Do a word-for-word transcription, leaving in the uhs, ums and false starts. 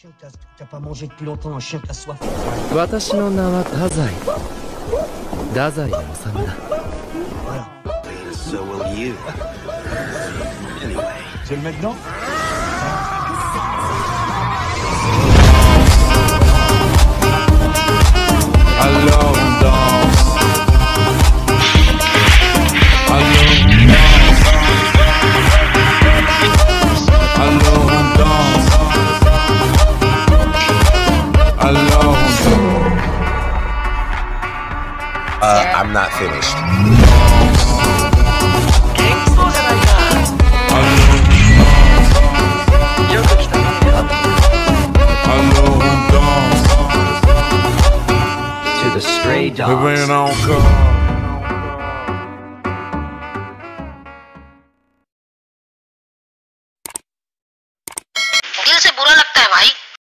T'as pas mangé depuis longtemps, un chien qui a soif. 私の名は太宰太宰治だ。 So will you. Anyway. C'est le maintenant? Alors on danse. Alors on danse. Alors on danse. Alors on danse. Uh, I'm not finished. To the stray dogs. Reviens encore.